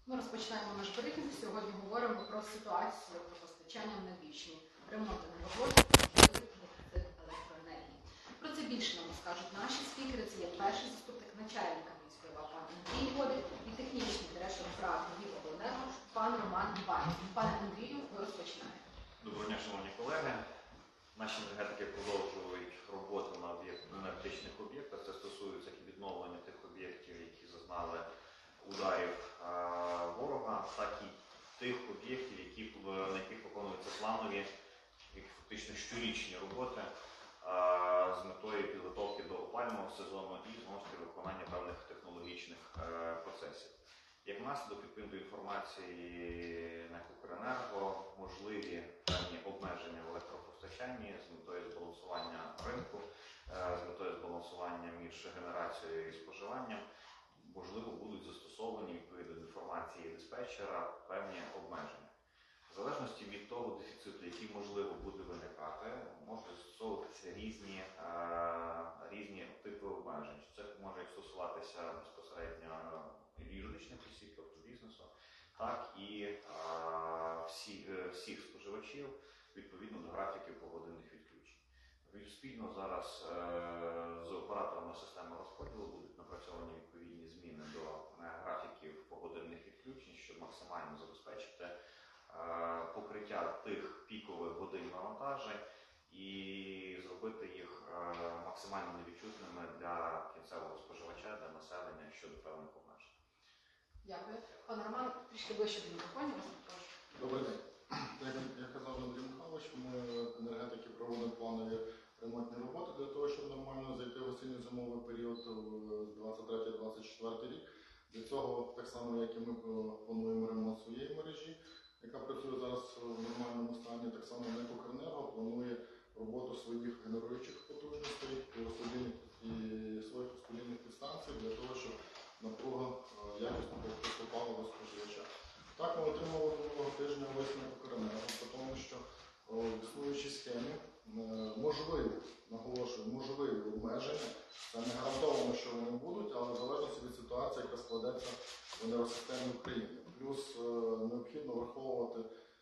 Ми розпочинаємо наш брифінг. Сьогодні говоримо про ситуацію з електропостачанням на Львівщині, ремонти на роботі та можливий дефіцит електроенергії. Про це більше нам розкажуть наші спікери. Це є перший заступник начальника міської ОВА пан Андрій Годик і технічний директор ПРА Львівобленерго пан Роман Бань. Пане Андрію, ви розпочинаєте. Доброго дня, шановні колеги. Наші енергетики продовжують роботу на енергетичних об'єктах. Це стосується як відновлення тих об'єктів, які зазнали ударів ворога, так і тих об'єктів, на яких виконуються планові і фактично щорічні роботи з метою підготовки до опалювального сезону і знову ж таки виконання певних технологічних процесів. Як наслідок, відповідно до інформації НЕК «Укренерго», можливі певні обмеження в електропостачанні з метою збалансування ринку, з метою збалансування між генерацією і споживанням, можливо, будуть застосовані відповідно до інформації диспетчера певні обмеження. В залежності від того дефіциту, який можливо буде виникати, можуть застосовуватися різні типи обмежень. Це може стосуватися безпосередньо юридичних осіб, тобто бізнесу, так і всіх споживачів відповідно до графіків погодинних відключень. Спільно зараз з операторами системи розподілу будуть напрацьовані відповідні зміни до графіків погодинних відключень, щоб максимально забезпечити покриття тих пікових годин навантажень і зробити їх максимально невідчутними для кінцевого споживача, для населення щодо певних обмежень. Дякую. Пане Роман, трішки ближче до мікрофону, вас прошу. Добрий день. Як казав Андрій Михайлович, ми енергетики проводимо планові ремонтні роботи для того, щоб нормально зайти в осінньо-зимовий період в 23-24 рік. Для цього, так само, як і ми плануємо ремонт своєї мережі, яка працює зараз в нормальному стані, так само НЕК «Укренерго» планує роботу своїх генеруючих потужностей і своїх розподільних підстанцій для того, щоб напруга якісно поступала до споживача. Так, ми отримали минулого тижня висновок «Укренерго», тому що в існуючій схемі можливі обмеження. Це не гарантовано, що вони будуть, але в залежності від ситуації, яка складеться в енергосистемі України. Плюс необхідно враховувати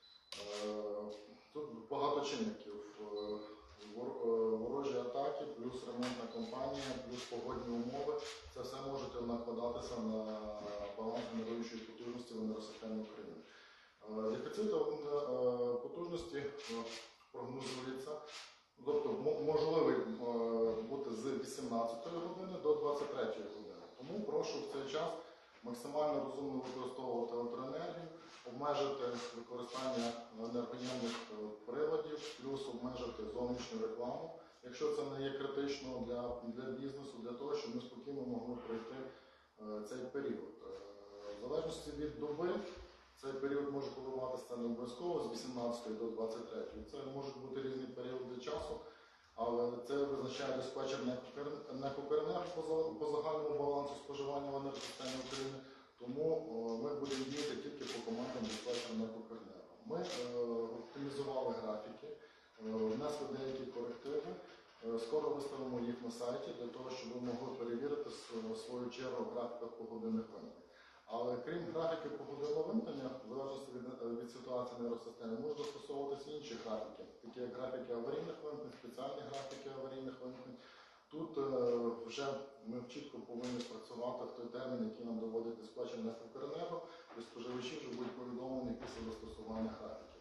тут багато чинників. Ворожі атаки, плюс ремонтна кампанія, плюс погодні умови. Це все може накладатися на баланс генеруючої потужності в енергосистемі України. Дефіцит потужності прогнозується, тобто можливий бути з 18 години до 23 години. Тому прошу в цей час максимально розумно використовувати електроенергію, обмежити використання енергоємних приладів, плюс обмежити зовнішню рекламу, якщо це не є критично для бізнесу, для того, щоб ми спокійно могли пройти цей період. В залежності від доби, цей період може коливатися не обов'язково з 18 до 23. Це можуть бути різні періоди часу, але це визначає диспетчер НЕК «Укренерго» по загальному балансу споживання в енергосистемі України. Тому ми будемо діяти тільки по командам диспетчера НЕК «Укренерго». Ми оптимізували графіки, внесли деякі корективи. Скоро виставимо їх на сайті для того, щоб ви могли перевірити свою чергу в графіках погодинних вимкнень. Але крім графіків погодинного вимкнення, в залежності від ситуації в енергосистемі, можуть застосовуватися інші графіки, такі як графіки аварійних вимкнень, спеціальні графіки аварійних вимкнень. Тут вже ми чітко повинні спрацювати в той термін, який нам доводить диспетчер НЕК «Укренерго», і споживачі вже будуть повідомлені після застосування графіків.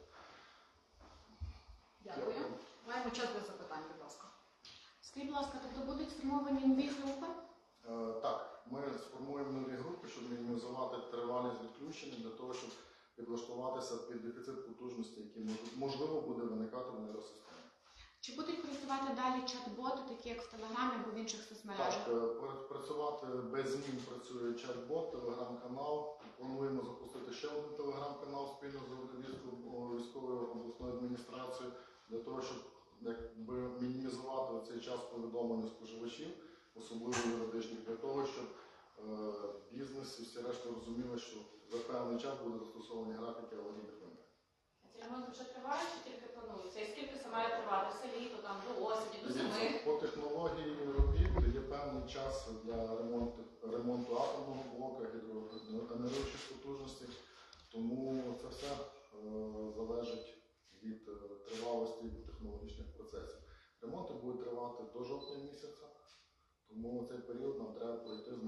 Дякую. Маємо час для запитань, будь ласка. Скажіть, будь ласка, тобто будуть сформовані нові групи? Так, ми сформуємо нові групи, щоб мінімізувати тривалість відключення, для того, щоб підлаштуватися під дефіцит потужності, який можливо буде виникати в енергосистемі. Чи будуть працювати далі чат-боти, такі як в Телеграмі або в інших соцмережах? Так, працювати без змін працює чат-бот, телеграм-канал. Плануємо запустити ще один телеграм-канал спільно з військовою обласною адміністрацією, для того, щоб мінімізувати цей час повідомлення споживачів, особливо юридичних, для того, щоб бізнес і всі решта розуміли, що за певний час буде застосовані графіки аварійних вимкнень. Ці ремонти вже тривають чи тільки плануються? І скільки це має тривати? Все літо, там, до осені, до зими? По технології робіт є певний час для ремонту атомного блоку, генеруючих потужностей.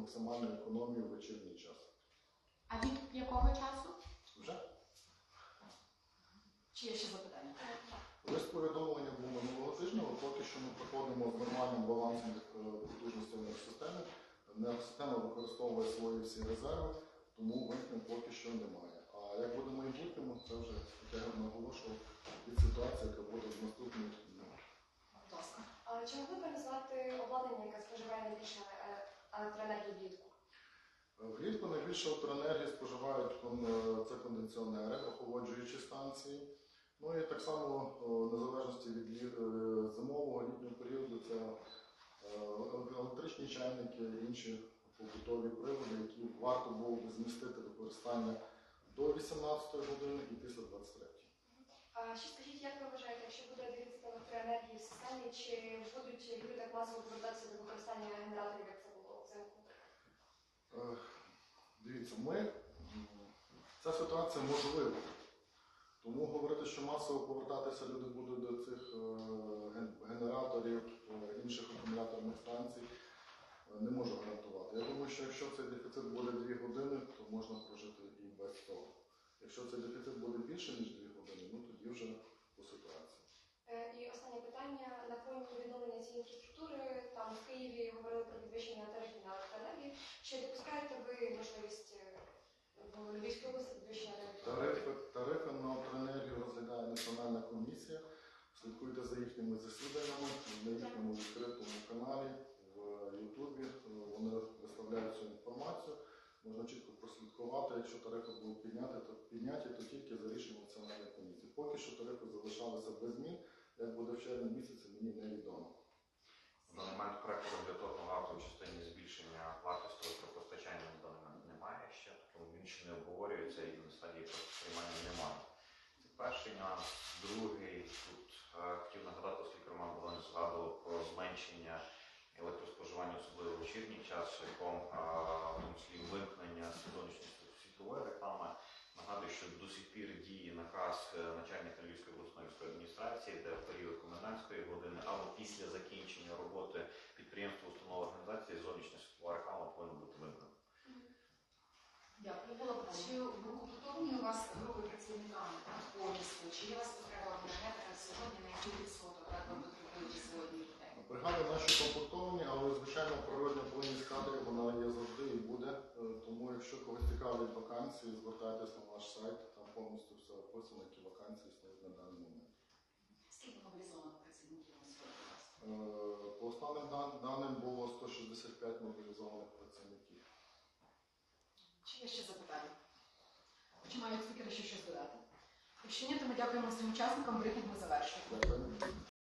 максимальну економію в вечірній час. А від якого часу? Вже? Чи є ще запитання? Лист повідомлення був минулого тижня, але поки що ми проходимо з нормальним балансом потужності енергосистеми. Енергосистема використовує свої всі резерви, тому вимкнень поки що немає. А як буде в майбутньому, це вже, як я наголошував, від ситуації, яка буде в наступних днях. Будь ласка. Але чи могли б назвати обладнання, яке споживає найбільше електроенергії влітку? Влітку найбільше електроенергії споживають це кондиціонери, охолоджуючі станції. Ну і так само, в незалежності від зимового літнього періоду, це електричні чайники, інші побутові прилади, які варто було б змістити використання до 18 години і після 23. Ще скажіть, як ви вважаєте, якщо буде дефіцит електроенергії в системі, чи будуть люди так масово повертатися до використання генераторів, як це було взимку? Дивіться, ця ситуація можлива. Тому говорити, що масово повертатися люди будуть до цих генераторів, інших акумуляторних станцій, не можу гарантувати. Я думаю, що якщо цей дефіцит буде 2 години, то можна прожити і без цього. Якщо цей дефіцит буде більше, ніж 2 години, ну тоді вже по ситуації. І останнє питання. На фоні відновлення цієї інфраструктури, там в Києві говорили про підвищення тарифів на електроенергію. Чи допускаєте ви можливість в Львівській області підвищення тарифів? Тарифи на електроенергію розглядає Національна комісія. Слідкуйте за їхніми засіданнями на їхньому відкритому каналі в Ютубі. Вони виставляють цю інформацію. Можна чітко прослідкувати, якщо тарифи будуть підняті, то тільки за рішенням Національної комісії. Поки що тарифи залишалися без змін. Як буде в червні місяці, мені невідомо. На момент проекту регуляторного акту в частині збільшення вартості електропостачання на даний момент немає ще, тому він ще не обговорюється і на стадії приймання немає. Це перший нюанс. Другий, тут хотів нагадати, оскільки Роман Богданович згадував про зменшення електроспоживання, особливо в вечірній час, шляхом в тому числі вимкнення сезонної світлової реклами. Нагадую, що до сих пір діє наказ начальника Львівської обласної військової адміністрації, де в період комендантської години або після закінчення роботи підприємства, установи, організації зовнішня світлова реклама повинна бути вимкнена. Дякую. Було питання. Чи укомплектовані у вас групи працівниками повністю? Чи є у вас потреба в енергетиках сьогодні, на який відсоток ви потребуєте сьогодні людей? Бригади наші комплектовані, але, звичайно, природня плинність кадрів, вона є завжди і буде. Тому, якщо когось цікавлять вакансії, звертайтесь на наш сайт, там повністю все описано, які вакансії існують на даний момент. Скільки мобілізовано працівників у сьогодні? По останнім даним було 165 мобілізованих працівників. Чи є ще запитання? Чи мають спікери ще щось додати? Якщо ні, то ми дякуємо всім учасникам, брифінг ми завершуємо. Дякую.